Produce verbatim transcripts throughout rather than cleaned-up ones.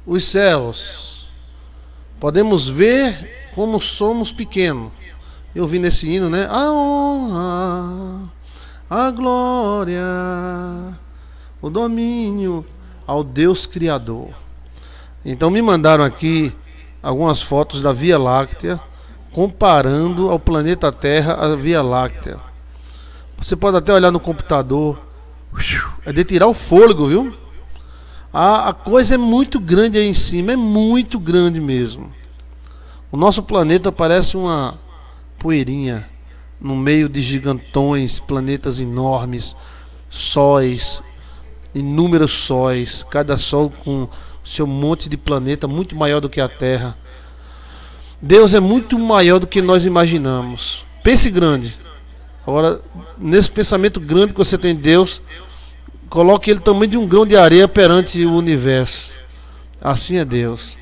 os céus, podemos ver como somos pequenos. Eu vi nesse hino, né? A honra, a glória, o domínio ao Deus Criador. Então me mandaram aqui algumas fotos da Via Láctea, comparando ao planeta Terra a Via Láctea. Você pode até olhar no computador, é de tirar o fôlego, viu? A, a coisa é muito grande aí em cima, é muito grande mesmo. O nosso planeta parece uma poeirinha no meio de gigantões, planetas enormes, sóis, inúmeros sóis, cada sol com seu monte de planeta muito maior do que a Terra. Deus é muito maior do que nós imaginamos. Pense grande. Agora, nesse pensamento grande que você tem de Deus, coloque ele também de um grão de areia perante o universo. Assim é Deus.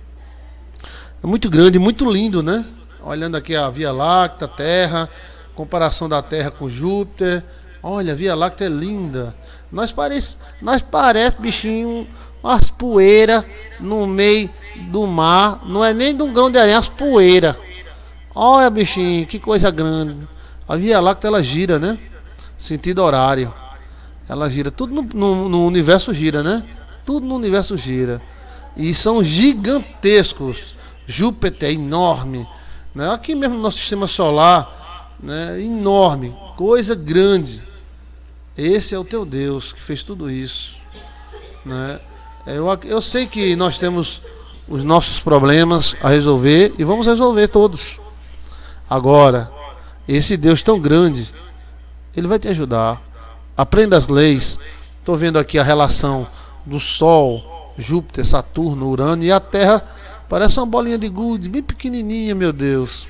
É muito grande, muito lindo, né? Olhando aqui a Via Láctea, a Terra, comparação da Terra com Júpiter. Olha, a Via Láctea é linda. Nós parece, nós parece bichinho, umas poeiras no meio do mar. Não é nem de um grão de areia, umas poeiras. Olha, bichinho, que coisa grande. A Via Láctea, ela gira, né? Sentido horário. Ela gira. Tudo no, no, no universo gira, né? Tudo no universo gira. E são gigantescos. Júpiter é enorme, né? Aqui mesmo no nosso sistema solar, né? Enorme. Coisa grande. Esse é o teu Deus que fez tudo isso, né? Eu, eu sei que nós temos os nossos problemas a resolver e vamos resolver todos. Agora, esse Deus tão grande, ele vai te ajudar. Aprenda as leis. Estou vendo aqui a relação do Sol, Júpiter, Saturno, Urano e a Terra. Parece uma bolinha de gude, bem pequenininha, meu Deus.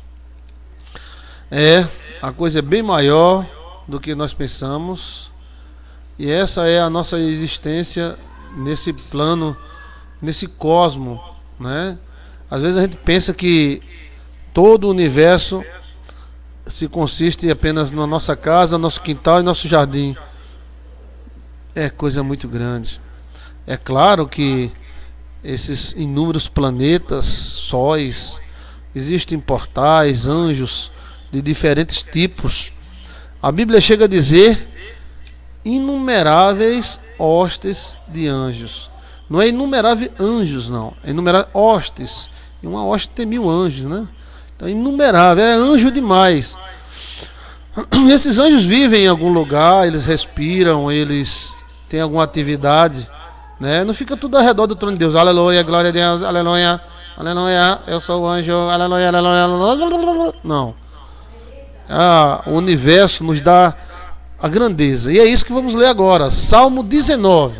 É, a coisa é bem maior do que nós pensamos. E essa é a nossa existência nesse plano, nesse cosmo, né? Às vezes a gente pensa que todo o universo se consiste apenas na nossa casa, nosso quintal e nosso jardim. É coisa muito grande. É claro que esses inúmeros planetas, sóis, existem portais, anjos de diferentes tipos. A Bíblia chega a dizer inumeráveis hostes de anjos. Não é inumerável anjos, não. É inumerável hostes. E uma hoste tem mil anjos, né? Então, inumerável, é anjo demais. Esses anjos vivem em algum lugar, eles respiram, eles têm alguma atividade, né? Não fica tudo ao redor do trono de Deus. Aleluia, glória a Deus, aleluia, aleluia, eu sou o anjo, aleluia, aleluia, aleluia. Não. Ah, o universo nos dá a grandeza. E é isso que vamos ler agora. Salmo dezenove.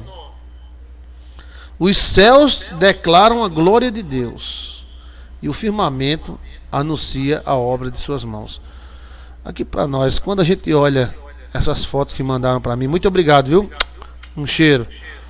Os céus declaram a glória de Deus, e o firmamento anuncia a obra de suas mãos. Aqui para nós, quando a gente olha essas fotos que mandaram para mim, muito obrigado, viu? Um cheiro.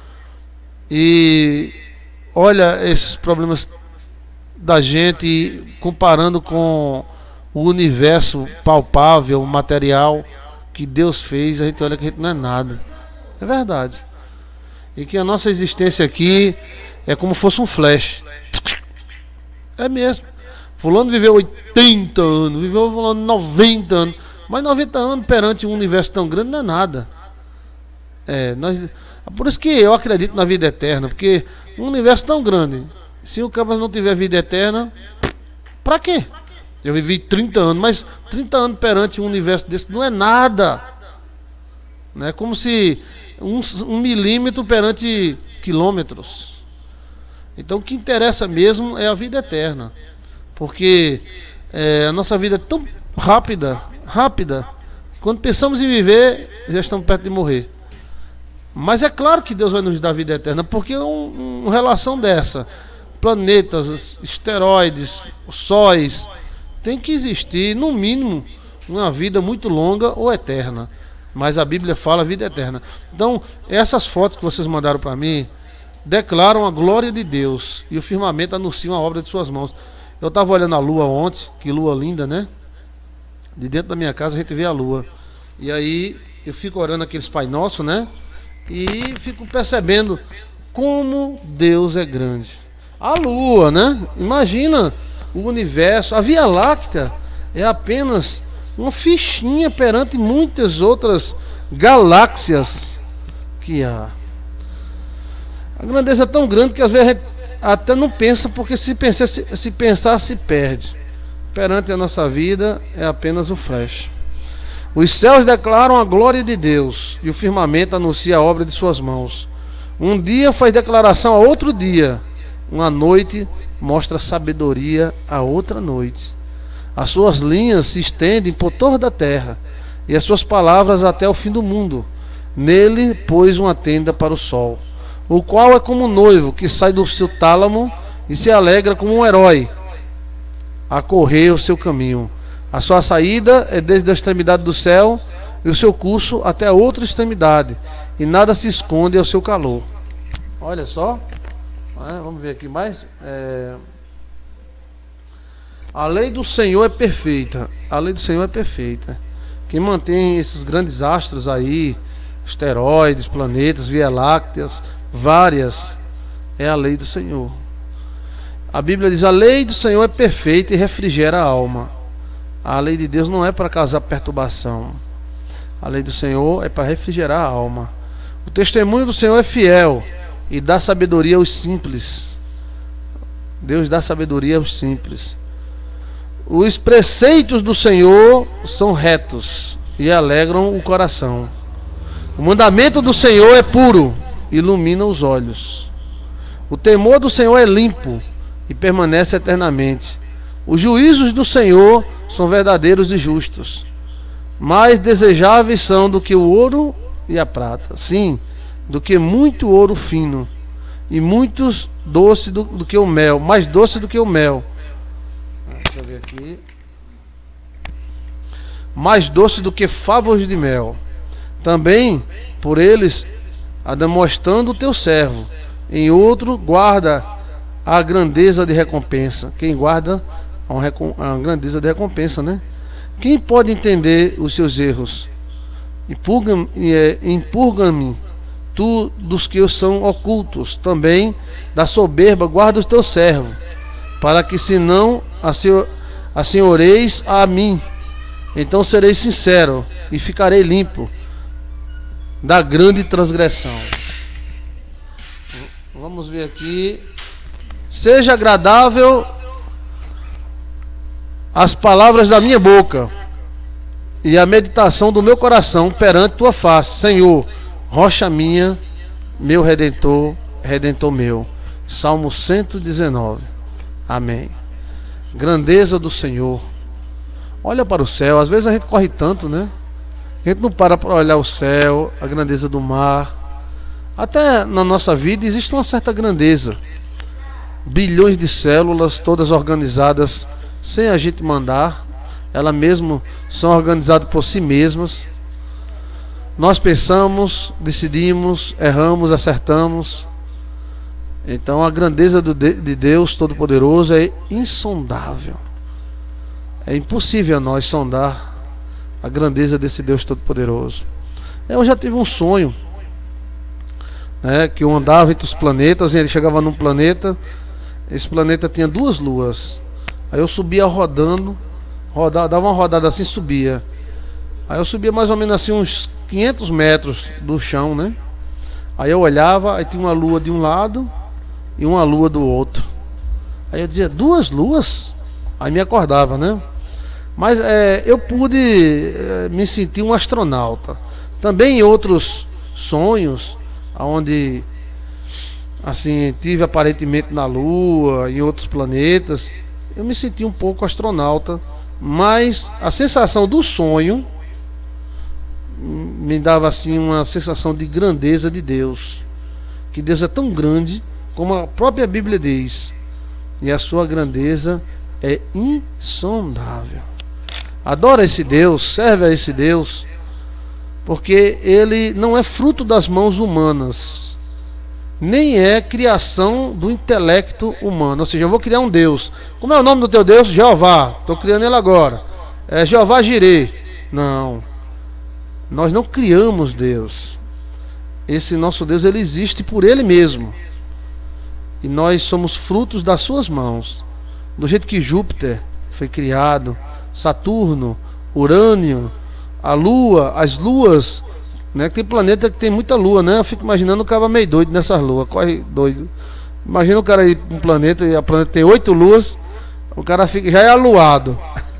E olha esses problemas da gente comparando com o universo palpável, material que Deus fez, a gente olha que a gente não é nada. É verdade. E que a nossa existência aqui é como fosse um flash. É mesmo. Fulano viveu oitenta anos, viveu fulano noventa anos. Mas noventa anos perante um universo tão grande não é nada. É, nós, por isso que eu acredito na vida eterna, porque um universo tão grande, se o cara não tiver vida eterna, pra quê? Eu vivi trinta anos, mas trinta anos perante um universo desse não é nada. Não é como se um, um milímetro perante quilômetros. Então o que interessa mesmo é a vida eterna. Porque é, a nossa vida é tão rápida, rápida, que quando pensamos em viver, já estamos perto de morrer. Mas é claro que Deus vai nos dar vida eterna, porque um, uma relação dessa, planetas, esteroides, sóis, tem que existir, no mínimo, uma vida muito longa ou eterna. Mas a Bíblia fala vida eterna. Então, essas fotos que vocês mandaram para mim declaram a glória de Deus, e o firmamento anuncia a obra de suas mãos. Eu estava olhando a lua ontem, que lua linda, né? De dentro da minha casa a gente vê a lua. E aí eu fico orando aqueles Pai Nosso, né? E fico percebendo Como Deus é grande. A Lua, né? Imagina o universo. A Via Láctea é apenas uma fichinha perante muitas outras galáxias que há. A grandeza é tão grande que às vezes a gente até não pensa, porque se pensar se, se pensar se perde. Perante a nossa vida é apenas o flash. Os céus declaram a glória de Deus e o firmamento anuncia a obra de suas mãos. Um dia faz declaração a outro dia, uma noite mostra sabedoria a outra noite. As suas linhas se estendem por toda a terra e as suas palavras até o fim do mundo. Nele pôs uma tenda para o sol, o qual é como um noivo que sai do seu tálamo e se alegra como um herói a correr o seu caminho. A sua saída é desde a extremidade do céu e o seu curso até a outra extremidade, e nada se esconde ao seu calor. Olha só, é, vamos ver aqui mais. É... A lei do Senhor é perfeita. A lei do Senhor é perfeita. Quem mantém esses grandes astros aí, asteroides, planetas, Via Lácteas, várias, é a lei do Senhor. A Bíblia diz: a lei do Senhor é perfeita e refrigera a alma. A lei de Deus não é para causar perturbação. A lei do Senhor é para refrigerar a alma. O testemunho do Senhor é fiel e dá sabedoria aos simples. Deus dá sabedoria aos simples. Os preceitos do Senhor são retos e alegram o coração. O mandamento do Senhor é puro, ilumina os olhos. O temor do Senhor é limpo e permanece eternamente. Os juízos do Senhor são verdadeiros e justos. Mais desejáveis são do que o ouro e a prata, sim, do que muito ouro fino, e muitos doce do, do que o mel, mais doce do que o mel. Deixa eu ver aqui. Mais doce do que favos de mel. Também por eles a demonstrando o teu servo. Em outro guarda a grandeza de recompensa. Quem guarda a, uma, a grandeza de recompensa, né? Quem pode entender os seus erros? Impurga-me tu dos que são ocultos. Também da soberba guarda o teu servo, para que se não assenhoreis a mim, então serei sincero e ficarei limpo da grande transgressão. Vamos ver aqui. Seja agradável as palavras da minha boca e a meditação do meu coração perante tua face, Senhor, rocha minha, meu redentor, redentor meu. Salmo cento e dezenove. Amém. Grandeza do Senhor. Olha para o céu. Às vezes a gente corre tanto, né? A gente não para para olhar o céu, a grandeza do mar. Até na nossa vida existe uma certa grandeza. Bilhões de células, todas organizadas sem a gente mandar. Elas mesmo são organizadas por si mesmas. Nós pensamos, decidimos, erramos, acertamos. Então a grandeza do de, de Deus Todo-Poderoso é insondável. É impossível a nós sondar a grandeza desse Deus Todo-Poderoso. Eu já tive um sonho, né, que eu andava entre os planetas, e ele chegava num planeta. Esse planeta tinha duas luas. Aí eu subia rodando, rodava, dava uma rodada assim, subia. Aí eu subia mais ou menos assim uns quinhentos metros do chão, né? Aí eu olhava, aí tinha uma lua de um lado e uma lua do outro. Aí eu dizia: duas luas? Aí me acordava, né? Mas é, eu pude é, me sentir um astronauta. Também em outros sonhos, onde assim, tive aparentemente na Lua, em outros planetas, eu me senti um pouco astronauta. Mas a sensação do sonho me dava assim uma sensação de grandeza de Deus. Que Deus é tão grande como a própria Bíblia diz, e a sua grandeza é insondável. Adora esse Deus, serve a esse Deus, porque ele não é fruto das mãos humanas, nem é criação do intelecto humano. Ou seja, eu vou criar um Deus. Como é o nome do teu Deus? Jeová. Estou criando ele agora. É Jeová Jirê. Não. Nós não criamos Deus. Esse nosso Deus, ele existe por ele mesmo. E nós somos frutos das suas mãos. Do jeito que Júpiter foi criado, Saturno, Urânio, a Lua, as luas, né? Tem planeta que tem muita lua, né? Eu fico imaginando o cara meio doido nessas luas, corre doido. Imagina o cara ir para um planeta e a planeta tem oito luas, o cara fica, já é aluado.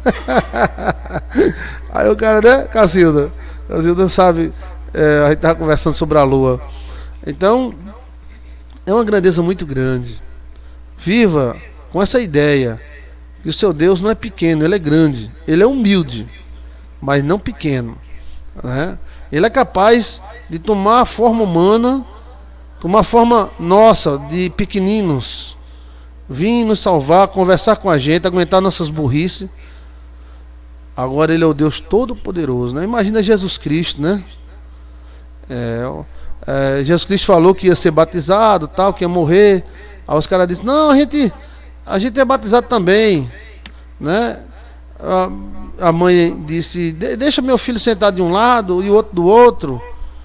Aí o cara, né, Cacilda? Cacilda sabe, é, a gente estava conversando sobre a lua. Então, é uma grandeza muito grande. Viva com essa ideia que o seu Deus não é pequeno, ele é grande, ele é humilde, mas não pequeno, né? Ele é capaz de tomar a forma humana, tomar a forma nossa, de pequeninos, vir nos salvar, conversar com a gente, aguentar nossas burrices. Agora ele é o Deus Todo-Poderoso, né? Imagina Jesus Cristo, né? É, é, Jesus Cristo falou que ia ser batizado, tal, que ia morrer. Aí os caras disseram, não, a gente, a gente é batizado também, né? A, a mãe disse, deixa meu filho sentado de um lado e o outro do outro.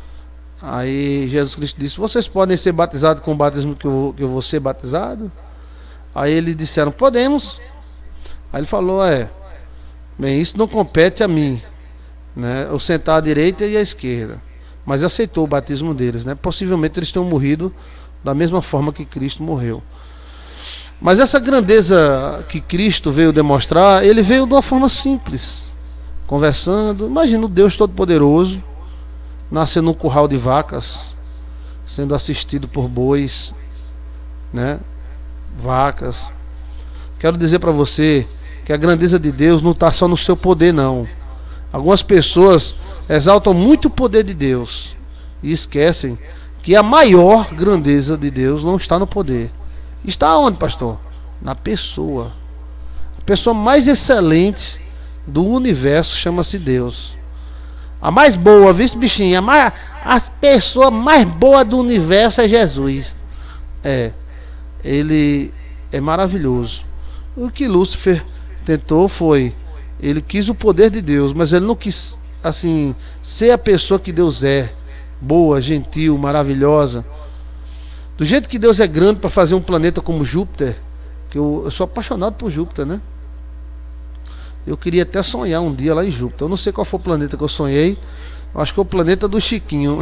Aí Jesus Cristo disse, vocês podem ser batizados com o batismo que eu, que eu vou ser batizado? Aí eles disseram, podemos. Aí ele falou, é, bem, isso não compete a mim, né? Eu sentar à direita e à esquerda. Mas aceitou o batismo deles, né? Possivelmente eles tenham morrido da mesma forma que Cristo morreu. Mas essa grandeza que Cristo veio demonstrar, ele veio de uma forma simples, conversando. Imagina o Deus Todo-Poderoso nascendo num curral de vacas, sendo assistido por bois, né? Vacas. Quero dizer para você que a grandeza de Deus não está só no seu poder, não. Algumas pessoas exaltam muito o poder de Deus e esquecem que a maior grandeza de Deus não está no poder. Está onde, pastor? Na pessoa. A pessoa mais excelente do universo chama-se Deus. A mais boa, viu, bichinho? A, mais, a pessoa mais boa do universo é Jesus. É. Ele é maravilhoso. O que Lúcifer tentou foi, ele quis o poder de Deus, mas ele não quis, assim, ser a pessoa que Deus é, boa, gentil, maravilhosa. Do jeito que Deus é grande para fazer um planeta como Júpiter, que eu, eu sou apaixonado por Júpiter, né? Eu queria até sonhar um dia lá em Júpiter. Eu não sei qual foi o planeta que eu sonhei. Eu acho que é o planeta do Chiquinho.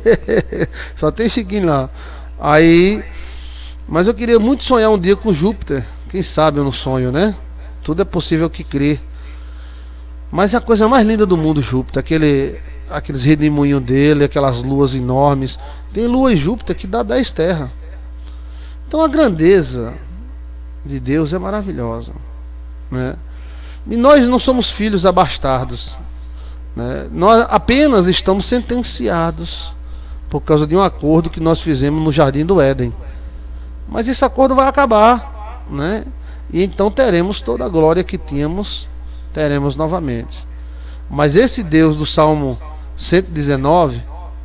Só tem Chiquinho lá. Aí, mas eu queria muito sonhar um dia com Júpiter. Quem sabe eu não sonho, né? Tudo é possível que crer. Mas é a coisa mais linda do mundo, Júpiter. Aquele, aqueles redemoinhos dele, aquelas luas enormes. Tem lua em Júpiter que dá dez terras. Então a grandeza de Deus é maravilhosa, né? E nós não somos filhos abastardos, né? Nós apenas estamos sentenciados por causa de um acordo que nós fizemos no Jardim do Éden. Mas esse acordo vai acabar, né? E então teremos toda a glória que tínhamos, teremos novamente. Mas esse Deus do Salmo cento e dezenove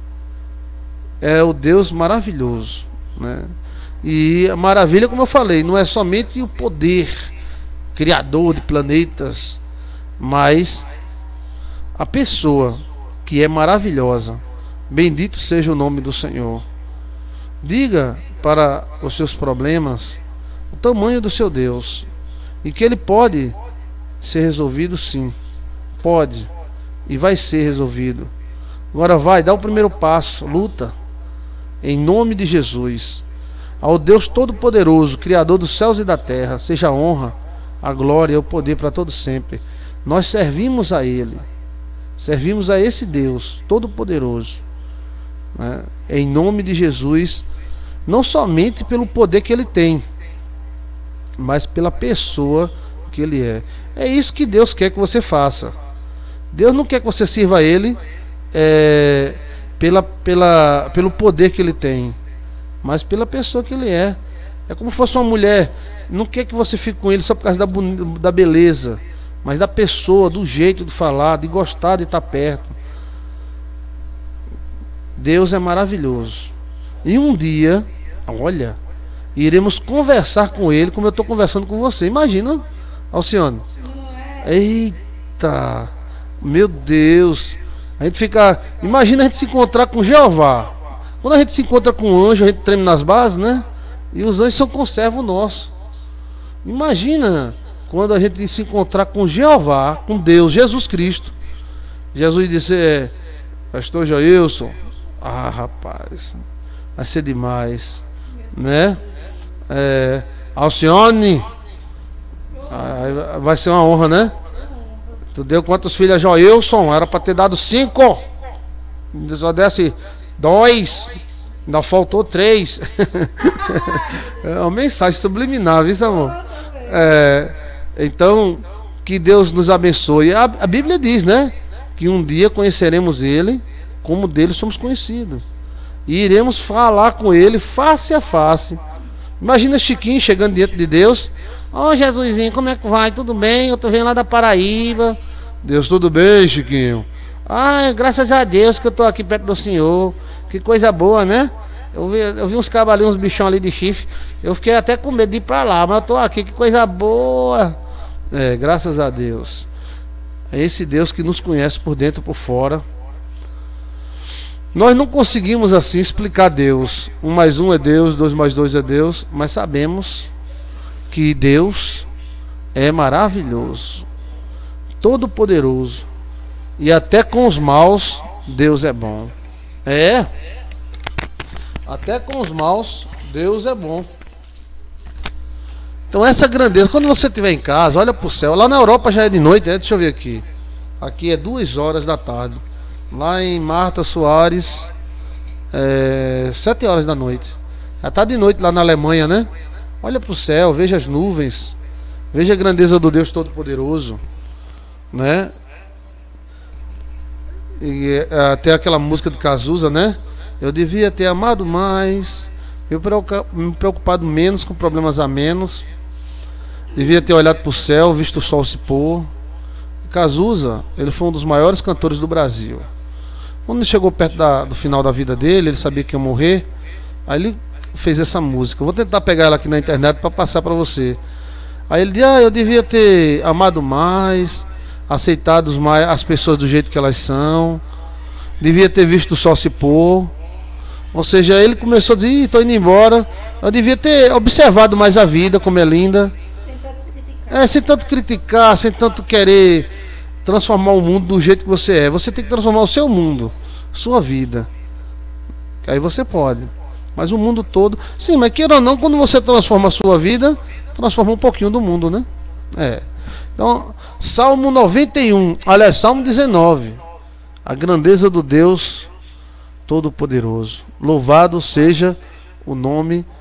é o Deus maravilhoso, né? E a maravilha, como eu falei, não é somente o poder criador de planetas, mas a pessoa que é maravilhosa. Bendito seja o nome do Senhor. Diga para os seus problemas o tamanho do seu Deus e que ele pode ser resolvido, sim, pode e vai ser resolvido. Agora vai, dá o primeiro passo, luta em nome de Jesus. Ao Deus Todo-Poderoso, Criador dos céus e da terra, seja a honra, a glória e o poder para todos sempre. Nós servimos a Ele, servimos a esse Deus Todo-Poderoso, né? Em nome de Jesus, não somente pelo poder que Ele tem, mas pela pessoa que Ele é. É isso que Deus quer que você faça. Deus não quer que você sirva a Ele é, pela, pela, pelo poder que Ele tem, mas pela pessoa que Ele é. É como se fosse uma mulher. Não quer que você fique com Ele só por causa da, da beleza, mas da pessoa, do jeito de falar, de gostar de estar perto. Deus é maravilhoso. E um dia, olha, iremos conversar com Ele como eu estou conversando com você. Imagina, Alcione. Eita, meu Deus. A gente fica. Imagina a gente se encontrar com Jeová. Quando a gente se encontra com um anjo, a gente treme nas bases, né? E os anjos são conservo nosso. Imagina quando a gente se encontrar com Jeová, com Deus, Jesus Cristo. Jesus disse, é, pastor Jailson, ah, rapaz, vai ser demais, né? É, Alcione, ah, vai ser uma honra, né? Tu deu quantos filhos a Joilson? Era para ter dado cinco. Só desse dois. Ainda faltou três. É uma mensagem subliminar, viu, amor? É, então, que Deus nos abençoe. A, a Bíblia diz, né? Que um dia conheceremos Ele como dele somos conhecidos. E iremos falar com Ele face a face. Imagina Chiquinho chegando diante de Deus. Ó, oh, Jesusinho, como é que vai? Tudo bem? Eu tô vendo lá da Paraíba. Deus, tudo bem, Chiquinho? Ai, graças a Deus que eu tô aqui perto do Senhor. Que coisa boa, né? Eu vi, eu vi uns cabos ali, uns bichão ali de chifre. Eu fiquei até com medo de ir pra lá, mas eu tô aqui, que coisa boa. É, graças a Deus. É esse Deus que nos conhece por dentro e por fora. Nós não conseguimos assim explicar Deus. Um mais um é Deus, dois mais dois é Deus. Mas sabemos que Deus é maravilhoso, todo poderoso. E até com os maus Deus é bom. É. Até com os maus Deus é bom. Então essa grandeza, quando você estiver em casa, olha para o céu. Lá na Europa já é de noite, é, deixa eu ver aqui. Aqui é duas horas da tarde. Lá em Marta Soares é sete horas da noite. Já está de noite lá na Alemanha, né? Olha para o céu, veja as nuvens, veja a grandeza do Deus Todo-Poderoso, né? E até aquela música de Cazuza, né? Eu devia ter amado mais, me preocupado menos com problemas a menos, devia ter olhado para o céu, visto o sol se pôr. Cazuza, ele foi um dos maiores cantores do Brasil. Quando ele chegou perto da, do final da vida dele, ele sabia que ia morrer, aí ele fez essa música. Eu vou tentar pegar ela aqui na internet para passar para você. Aí ele disse, ah, eu devia ter amado mais, aceitado mais as pessoas do jeito que elas são, devia ter visto o sol se pôr. Ou seja, ele começou a dizer, estou indo embora, eu devia ter observado mais a vida, como é linda. Sem tanto criticar. É, sem tanto criticar, sem tanto querer transformar o mundo do jeito que você é. Você tem que transformar o seu mundo, sua vida. Aí você pode. Mas o mundo todo... Sim, mas queira ou não, quando você transforma a sua vida, transforma um pouquinho do mundo, né? É. Então, Salmo noventa e um, aliás, Salmo dezenove. A grandeza do Deus Todo-Poderoso. Louvado seja o nome